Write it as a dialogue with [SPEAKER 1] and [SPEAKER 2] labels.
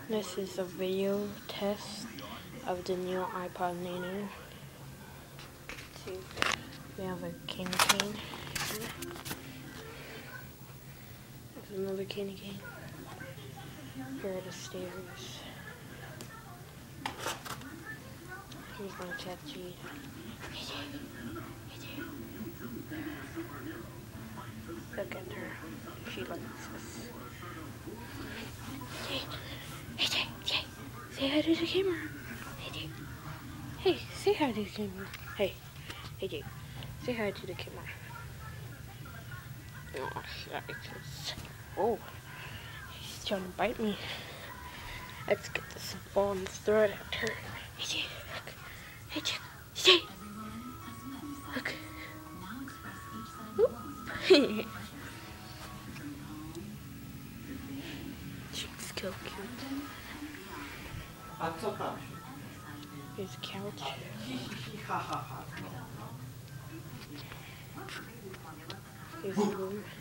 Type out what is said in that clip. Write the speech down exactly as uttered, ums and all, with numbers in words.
[SPEAKER 1] This is a video test of the new iPod nano. See, we have a candy cane. There's another candy cane. Here are the stairs. Here's my cat Jade. Look at her. She likes us. Hey, hey, Jay, Jay, say hi to the camera. Hey, Jay. Hey, say hi to the camera. Hey, hey, Jay, say hi to the camera. Oh, yikes. Oh, she's trying to bite me. Let's get this ball and throw it at her. Hey, Jay, look. Hey, Jay, Jay. Look. Whoop. She's so cute. Here's a couch. Here's a room.